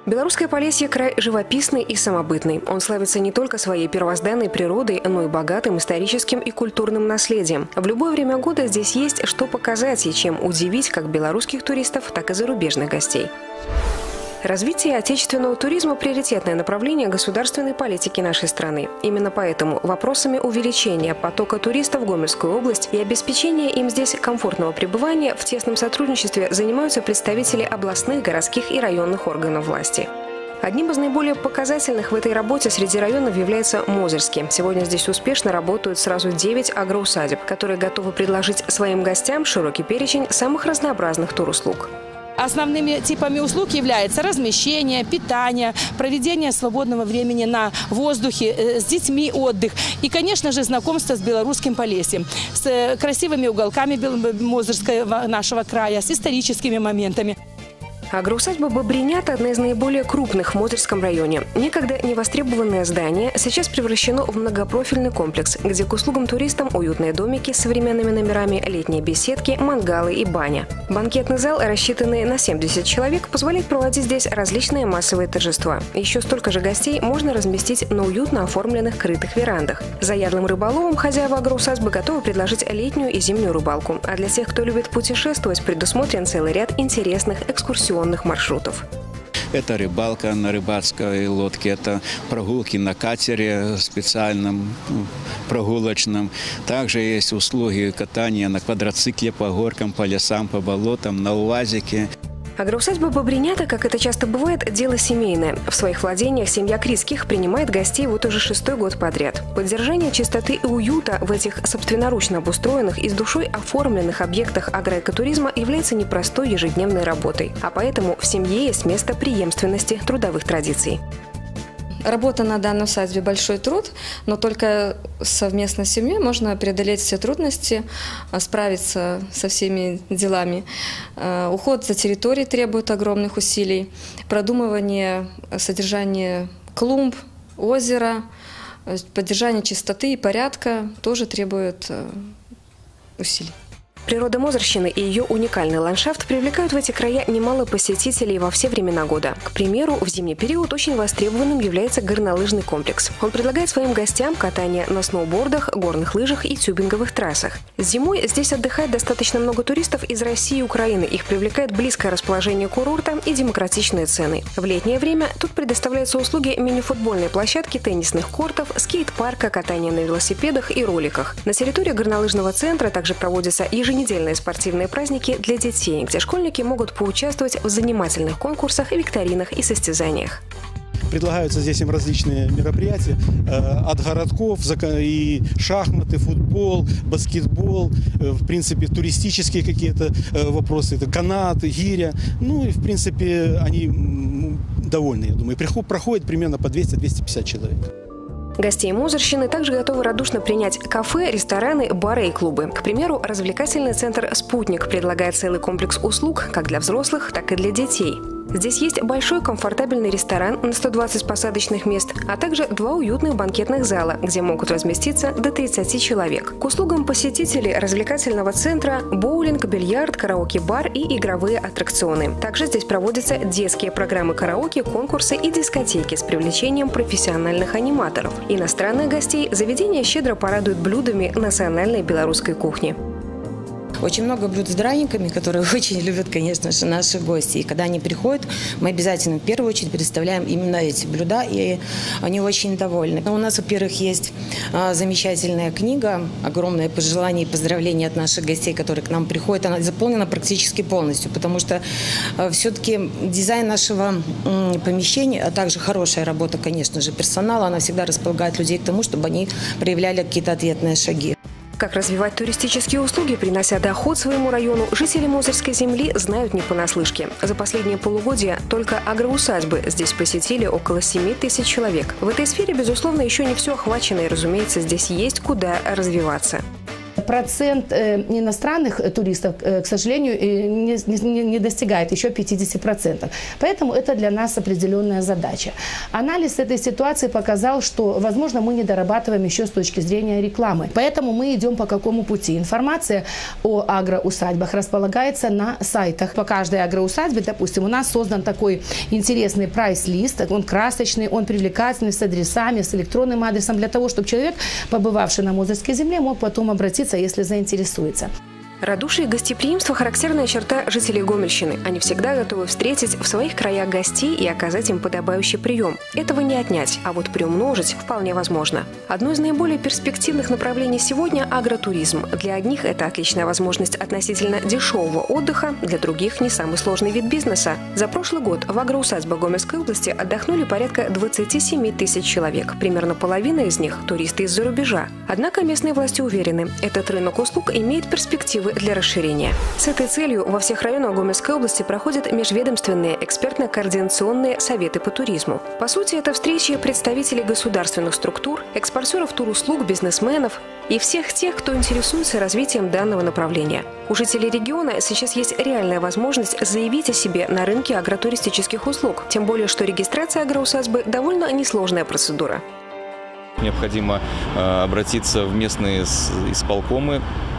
Белорусское Полесье – край живописный и самобытный. Он славится не только своей первозданной природой, но и богатым историческим и культурным наследием. В любое время года здесь есть что показать и чем удивить как белорусских туристов, так и зарубежных гостей. Развитие отечественного туризма – приоритетное направление государственной политики нашей страны. Именно поэтому вопросами увеличения потока туристов в Гомельскую область и обеспечения им здесь комфортного пребывания в тесном сотрудничестве занимаются представители областных, городских и районных органов власти. Одним из наиболее показательных в этой работе среди районов является Мозырский. Сегодня здесь успешно работают сразу 9 агроусадеб, которые готовы предложить своим гостям широкий перечень самых разнообразных туруслуг. Основными типами услуг являются размещение, питание, проведение свободного времени на воздухе, с детьми отдых и, конечно же, знакомство с белорусским Полесьем, с красивыми уголками Мозырского нашего края, с историческими моментами. Агроусадьба «Бобринята» – одна из наиболее крупных в Мозырском районе. Некогда невостребованное здание сейчас превращено в многопрофильный комплекс, где к услугам туристам уютные домики с современными номерами, летние беседки, мангалы и баня. Банкетный зал, рассчитанный на 70 человек, позволяет проводить здесь различные массовые торжества. Еще столько же гостей можно разместить на уютно оформленных крытых верандах. Заядлым рыболовам хозяева агроусадьбы готовы предложить летнюю и зимнюю рыбалку. А для тех, кто любит путешествовать, предусмотрен целый ряд интересных экскурсионных маршрутов. Это рыбалка на рыбацкой лодке, это прогулки на катере специальном, прогулочном. Также есть услуги катания на квадроцикле по горкам, по лесам, по болотам, на УАЗике. Агроусадьба «Бобринята», как это часто бывает, дело семейное. В своих владениях семья Крицких принимает гостей вот уже 6-й год подряд. Поддержание чистоты и уюта в этих собственноручно обустроенных и с душой оформленных объектах агроэкотуризма является непростой ежедневной работой. А поэтому в семье есть место преемственности трудовых традиций. Работа на данной усадьбе – большой труд, но только совместно с семьей можно преодолеть все трудности, справиться со всеми делами. Уход за территорией требует огромных усилий, продумывание содержания клумб, озера, поддержание чистоты и порядка тоже требует усилий. Природа Мозырщины и ее уникальный ландшафт привлекают в эти края немало посетителей во все времена года. К примеру, в зимний период очень востребованным является горнолыжный комплекс. Он предлагает своим гостям катание на сноубордах, горных лыжах и тюбинговых трассах. Зимой здесь отдыхает достаточно много туристов из России и Украины. Их привлекает близкое расположение курорта и демократичные цены. В летнее время тут предоставляются услуги мини-футбольной площадки, теннисных кортов, скейт-парка, катания на велосипедах и роликах. На территории горнолыжного центра также проводятся еженедельные спортивные праздники для детей, где школьники могут поучаствовать в занимательных конкурсах, викторинах и состязаниях. Предлагаются здесь им различные мероприятия от городков, и шахматы, футбол, баскетбол, в принципе, туристические какие-то вопросы, это канаты, гиря. Ну и, в принципе, они довольны, я думаю. Проходит примерно по 200-250 человек. Гостей Мозырщины также готовы радушно принять кафе, рестораны, бары и клубы. К примеру, развлекательный центр «Спутник» предлагает целый комплекс услуг как для взрослых, так и для детей. Здесь есть большой комфортабельный ресторан на 120 посадочных мест, а также 2 уютных банкетных зала, где могут разместиться до 30 человек. К услугам посетителей развлекательного центра боулинг, бильярд, караоке-бар и игровые аттракционы. Также здесь проводятся детские программы караоке, конкурсы и дискотеки с привлечением профессиональных аниматоров. Иностранных гостей заведение щедро порадует блюдами национальной белорусской кухни. Очень много блюд с драниками, которые очень любят, конечно же, наши гости. И когда они приходят, мы обязательно в первую очередь предоставляем именно эти блюда, и они очень довольны. У нас, во-первых, есть замечательная книга, огромное пожелание и поздравления от наших гостей, которые к нам приходят. Она заполнена практически полностью, потому что все-таки дизайн нашего помещения, а также хорошая работа, конечно же, персонала, она всегда располагает людей к тому, чтобы они проявляли какие-то ответные шаги. Как развивать туристические услуги, принося доход своему району, жители Мозырской земли знают не понаслышке. За последние полугодия только агроусадьбы здесь посетили около 7 тысяч человек. В этой сфере, безусловно, еще не все охвачено, и, разумеется, здесь есть куда развиваться. Процент иностранных туристов, к сожалению, не достигает еще 50%. Поэтому это для нас определенная задача. Анализ этой ситуации показал, что, возможно, мы не дорабатываем еще с точки зрения рекламы. Поэтому мы идем по какому пути? Информация о агроусадьбах располагается на сайтах. По каждой агроусадьбе, допустим, у нас создан такой интересный прайс-лист. Он красочный, он привлекательный, с адресами, с электронным адресом, для того, чтобы человек, побывавший на Мозырской земле, мог потом обратиться, если заинтересуется. Радушие и гостеприимство – характерная черта жителей Гомельщины. Они всегда готовы встретить в своих краях гостей и оказать им подобающий прием. Этого не отнять, а вот приумножить вполне возможно. Одно из наиболее перспективных направлений сегодня – агротуризм. Для одних это отличная возможность относительно дешевого отдыха, для других – не самый сложный вид бизнеса. За прошлый год в агроусадьбах Гомельской области отдохнули порядка 27 тысяч человек. Примерно половина из них – туристы из-за рубежа. Однако местные власти уверены, этот рынок услуг имеет перспективы для расширения. С этой целью во всех районах Гомельской области проходят межведомственные экспертно-координационные советы по туризму. По сути, это встречи представителей государственных структур, экспортеров туруслуг, бизнесменов и всех тех, кто интересуется развитием данного направления. У жителей региона сейчас есть реальная возможность заявить о себе на рынке агротуристических услуг, тем более, что регистрация агроусадьбы довольно несложная процедура. Необходимо обратиться в местные исполкомы,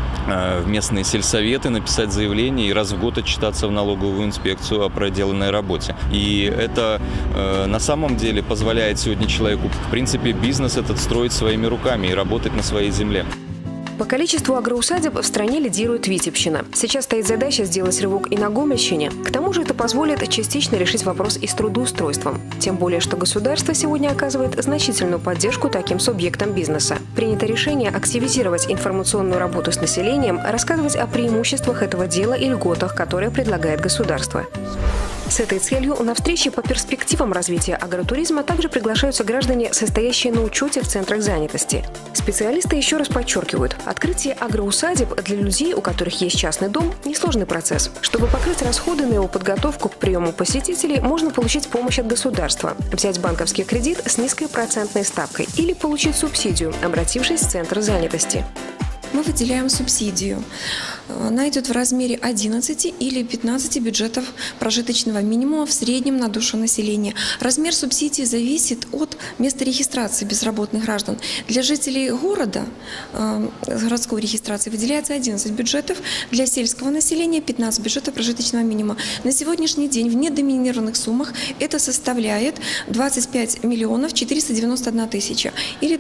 в местные сельсоветы, написать заявление и раз в год отчитаться в налоговую инспекцию о проделанной работе. И это на самом деле позволяет сегодня человеку, в принципе, бизнес этот строить своими руками и работать на своей земле. По количеству агроусадеб в стране лидирует Витебщина. Сейчас стоит задача сделать рывок и на Гомельщине. К тому же это позволит частично решить вопрос и с трудоустройством. Тем более, что государство сегодня оказывает значительную поддержку таким субъектам бизнеса. Принято решение активизировать информационную работу с населением, рассказывать о преимуществах этого дела и льготах, которые предлагает государство. С этой целью на встречи по перспективам развития агротуризма также приглашаются граждане, состоящие на учете в центрах занятости. Специалисты еще раз подчеркивают, открытие агроусадеб для людей, у которых есть частный дом, несложный процесс. Чтобы покрыть расходы на его подготовку к приему посетителей, можно получить помощь от государства, взять банковский кредит с низкой процентной ставкой или получить субсидию, обратившись в центр занятости. Мы выделяем субсидию. Она идет в размере 11 или 15 бюджетов прожиточного минимума в среднем на душу населения. Размер субсидии зависит от места регистрации безработных граждан. Для жителей города, городской регистрации, выделяется 11 бюджетов, для сельского населения 15 бюджетов прожиточного минимума. На сегодняшний день в недоминированных суммах это составляет 25 миллионов 491 тысяча или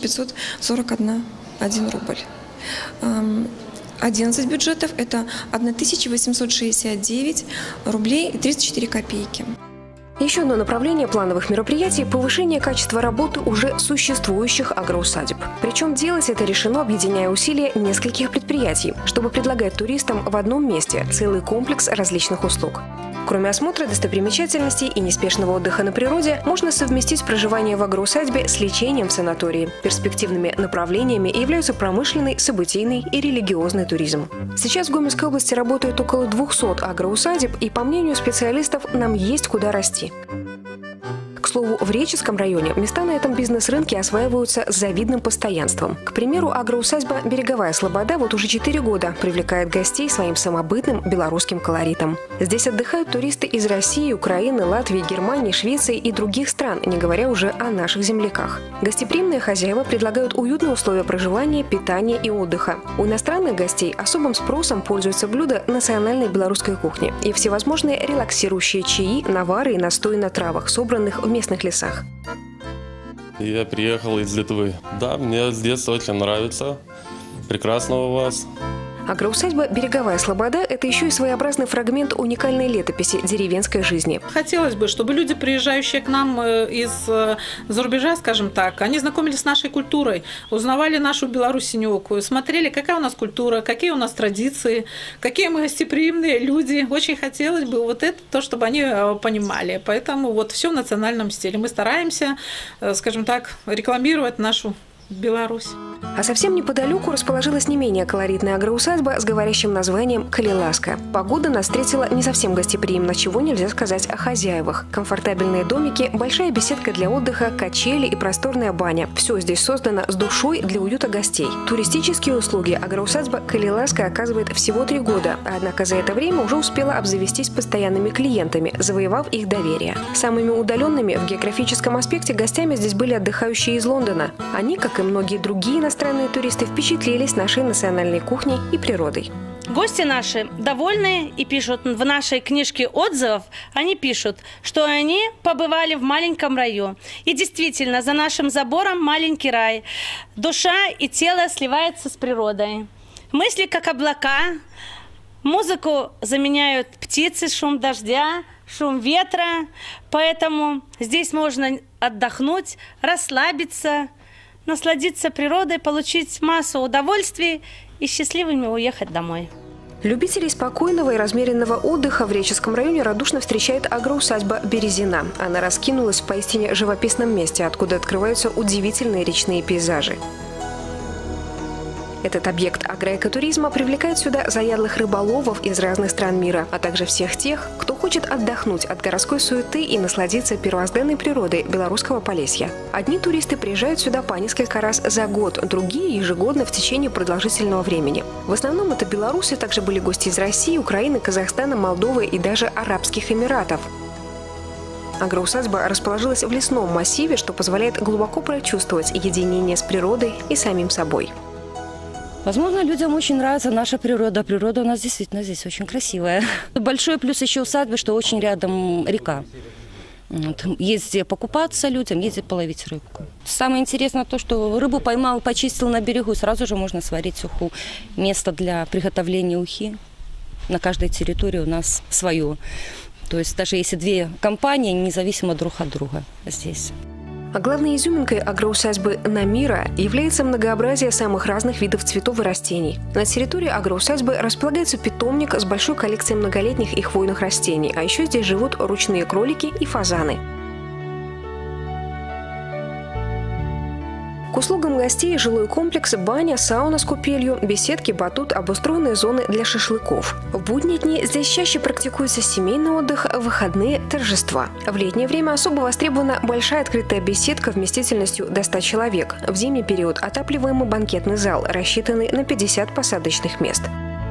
2541 рубль. 11 бюджетов – это 1869 рублей 34 копейки. Еще одно направление плановых мероприятий – повышение качества работы уже существующих агроусадеб. Причем делать это решено, объединяя усилия нескольких предприятий, чтобы предлагать туристам в одном месте целый комплекс различных услуг. Кроме осмотра достопримечательностей и неспешного отдыха на природе, можно совместить проживание в агроусадьбе с лечением в санатории. Перспективными направлениями являются промышленный, событийный и религиозный туризм. Сейчас в Гомельской области работает около 200 агроусадеб, и, по мнению специалистов, нам есть куда расти. К слову, в Реческом районе места на этом бизнес-рынке осваиваются с завидным постоянством. К примеру, агроусадьба «Береговая Слобода» вот уже 4 года привлекает гостей своим самобытным белорусским колоритом. Здесь отдыхают туристы из России, Украины, Латвии, Германии, Швеции и других стран, не говоря уже о наших земляках. Гостеприимные хозяева предлагают уютные условия проживания, питания и отдыха. У иностранных гостей особым спросом пользуются блюда национальной белорусской кухни и всевозможные релаксирующие чаи, навары и настои на травах, собранных в местных лесах. Я приехал из Литвы. Да, мне с детства очень нравится. Прекрасно у вас. Агроусадьба «Береговая Слобода» – это еще и своеобразный фрагмент уникальной летописи деревенской жизни. Хотелось бы, чтобы люди, приезжающие к нам из-за рубежа, скажем так, они знакомились с нашей культурой, узнавали нашу белорусинёку, смотрели, какая у нас культура, какие у нас традиции, какие мы гостеприимные люди. Очень хотелось бы вот это, то, чтобы они понимали. Поэтому вот все в национальном стиле. Мы стараемся, скажем так, рекламировать нашу Беларусь. А совсем неподалеку расположилась не менее колоритная агроусадьба с говорящим названием «Калиласка». Погода нас встретила не совсем гостеприимно, чего нельзя сказать о хозяевах. Комфортабельные домики, большая беседка для отдыха, качели и просторная баня. Все здесь создано с душой для уюта гостей. Туристические услуги агроусадьба «Калиласка» оказывает всего 3 года, однако за это время уже успела обзавестись постоянными клиентами, завоевав их доверие. Самыми удаленными в географическом аспекте гостями здесь были отдыхающие из Лондона. Они, как и многие другие иностранные туристы, впечатлились нашей национальной кухней и природой. Гости наши довольны и пишут в нашей книжке отзывов, они пишут, что они побывали в маленьком раю. И действительно, за нашим забором маленький рай. Душа и тело сливаются с природой. Мысли как облака, музыку заменяют птицы, шум дождя, шум ветра. Поэтому здесь можно отдохнуть, расслабиться, насладиться природой, получить массу удовольствий и счастливыми уехать домой. Любителей спокойного и размеренного отдыха в Реческом районе радушно встречает агроусадьба «Березина». Она раскинулась в поистине живописном месте, откуда открываются удивительные речные пейзажи. Этот объект агроэкотуризма привлекает сюда заядлых рыболовов из разных стран мира, а также всех тех, кто хочет отдохнуть от городской суеты и насладиться первозданной природой Белорусского Полесья. Одни туристы приезжают сюда по несколько раз за год, другие – ежегодно в течение продолжительного времени. В основном это белорусы, также были гости из России, Украины, Казахстана, Молдовы и даже Арабских Эмиратов. Агроусадьба расположилась в лесном массиве, что позволяет глубоко прочувствовать единение с природой и самим собой. Возможно, людям очень нравится наша природа. Природа у нас действительно здесь очень красивая. Большой плюс еще усадьбы, что очень рядом река. Есть где покупаться людям, есть где половить рыбку. Самое интересное то, что рыбу поймал, почистил на берегу, сразу же можно сварить уху. Место для приготовления ухи на каждой территории у нас свое. То есть даже если 2 компании, независимо друг от друга здесь. А главной изюминкой агроусадьбы «Намира» является многообразие самых разных видов цветов и растений. На территории агроусадьбы располагается питомник с большой коллекцией многолетних и хвойных растений, а еще здесь живут ручные кролики и фазаны. К услугам гостей жилой комплекс, баня, сауна с купелью, беседки, батут, обустроенные зоны для шашлыков. В будние дни здесь чаще практикуется семейный отдых, выходные, торжества. В летнее время особо востребована большая открытая беседка вместительностью до 100 человек. В зимний период отапливаемый банкетный зал, рассчитанный на 50 посадочных мест.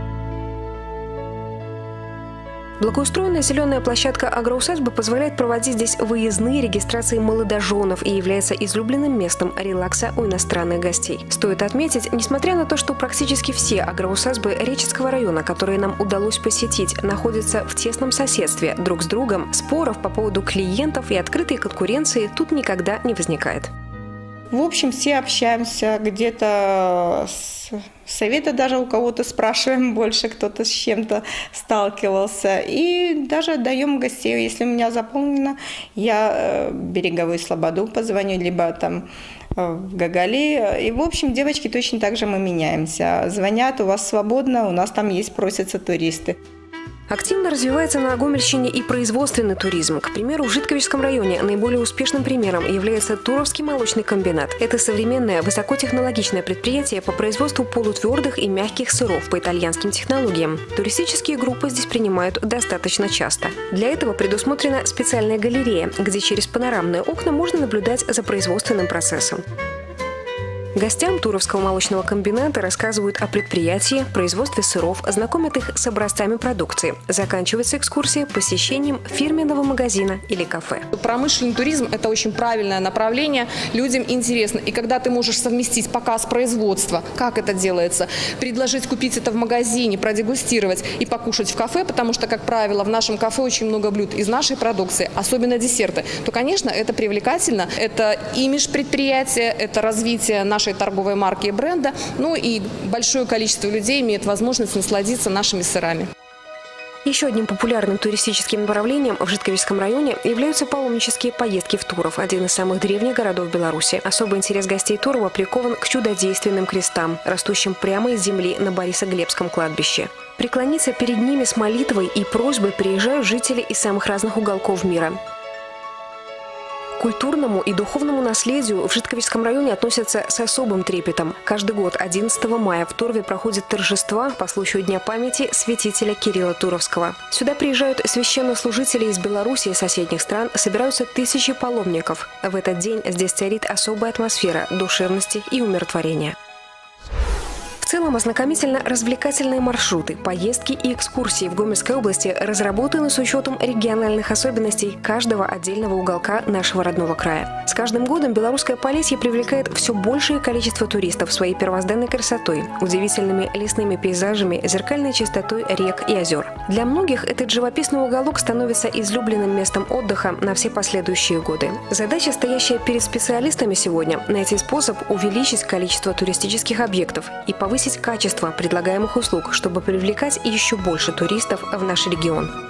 Благоустроенная зеленая площадка агроусадьбы позволяет проводить здесь выездные регистрации молодоженов и является излюбленным местом релакса у иностранных гостей. Стоит отметить, несмотря на то, что практически все агроусадьбы Реческого района, которые нам удалось посетить, находятся в тесном соседстве друг с другом, споров по поводу клиентов и открытой конкуренции тут никогда не возникает. В общем, все общаемся, где-то совета даже у кого-то спрашиваем больше, кто-то с чем-то сталкивался. И даже отдаем гостей. Если у меня заполнено, я в Береговую Слободу позвоню, либо там в Гагали. И, в общем, девочки точно так же мы меняемся. Звонят, у вас свободно, у нас там есть, просятся туристы. Активно развивается на Гомельщине и производственный туризм. К примеру, в Житковичском районе наиболее успешным примером является Туровский молочный комбинат. Это современное высокотехнологичное предприятие по производству полутвердых и мягких сыров по итальянским технологиям. Туристические группы здесь принимают достаточно часто. Для этого предусмотрена специальная галерея, где через панорамные окна можно наблюдать за производственным процессом. Гостям Туровского молочного комбината рассказывают о предприятии, производстве сыров, знакомят их с образцами продукции. Заканчивается экскурсия посещением фирменного магазина или кафе. Промышленный туризм – это очень правильное направление, людям интересно. И когда ты можешь совместить показ производства, как это делается, предложить купить это в магазине, продегустировать и покушать в кафе, потому что, как правило, в нашем кафе очень много блюд из нашей продукции, особенно десерты, то, конечно, это привлекательно. Это имидж предприятия, это развитие нашей торговой марки и бренда, ну и большое количество людей имеет возможность насладиться нашими сырами. Еще одним популярным туристическим направлением в Житковичском районе являются паломнические поездки в Туров, один из самых древних городов Беларуси. Особый интерес гостей Турова прикован к чудодейственным крестам, растущим прямо из земли на Борисоглебском кладбище. Преклониться перед ними с молитвой и просьбой приезжают жители из самых разных уголков мира. К культурному и духовному наследию в Житковичском районе относятся с особым трепетом. Каждый год 11 мая в Турове проходят торжества по случаю Дня памяти святителя Кирилла Туровского. Сюда приезжают священнослужители из Беларуси и соседних стран, собираются тысячи паломников. В этот день здесь царит особая атмосфера душевности и умиротворения. В целом, ознакомительно-развлекательные маршруты, поездки и экскурсии в Гомельской области разработаны с учетом региональных особенностей каждого отдельного уголка нашего родного края. С каждым годом Белорусское Полесье привлекает все большее количество туристов своей первозданной красотой, удивительными лесными пейзажами, зеркальной чистотой рек и озер. Для многих этот живописный уголок становится излюбленным местом отдыха на все последующие годы. Задача, стоящая перед специалистами сегодня – найти способ увеличить количество туристических объектов и повысить качество предлагаемых услуг, чтобы привлекать еще больше туристов в наш регион.